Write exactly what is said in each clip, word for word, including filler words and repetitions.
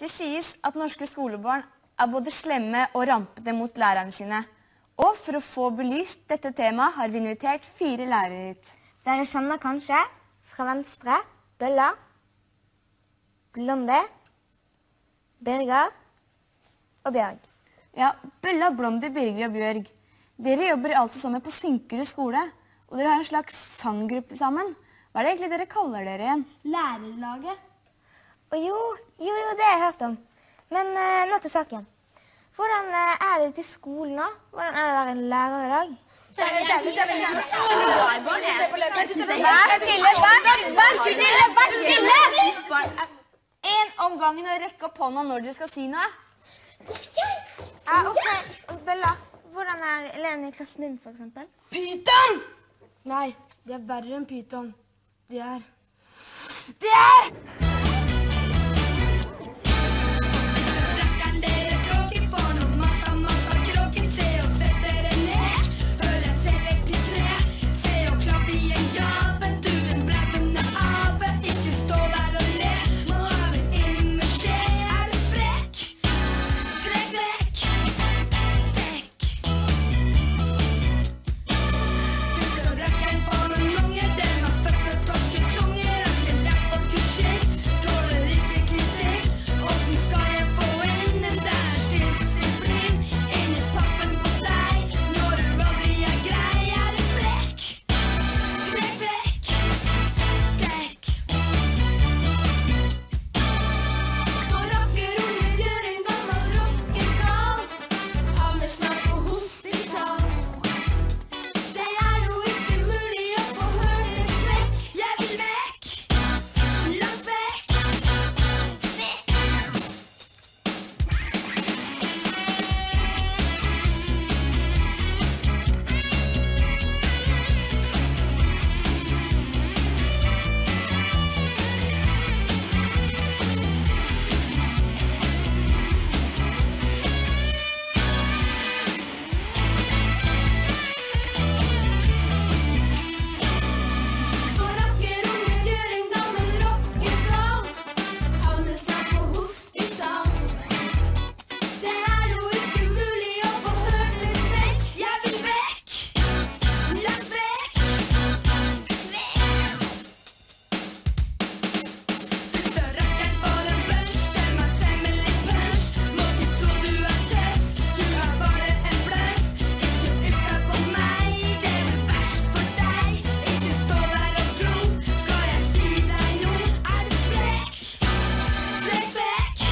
Det sies at norske skolebarn er både slemme og rampete mot lærerne sine. Og for å få belyst dette temaet har vi invitert fire lærere hit. Dere kjenner kanskje fra venstre Bølla, Blondie, Birger og Bjørg. Ja, Bølla, Blondie, Birger og Bjørg. Dere jobber altså sammen på Sinkerud skole, og dere har en slags sanggruppe sammen. Hva er det egentlig dere kaller dere igjen? Lærerlaget. Og jo, jo, jo, det har jeg hørt om. Men uh, nå til saken. Hvordan uh, er det til skolen nå? Hvordan er det å være en lærer i dag? Vær stille, vær stille, vær stille! En om gangen og rekke opp hånda når dere skal si noe. Ja, ok. Bella, hvordan er elevene i klassen din, for eksempel? Pyton! Nei, de er verre enn pyton. De er... De er...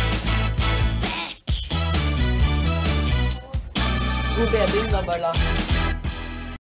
God bedring da, Bølla.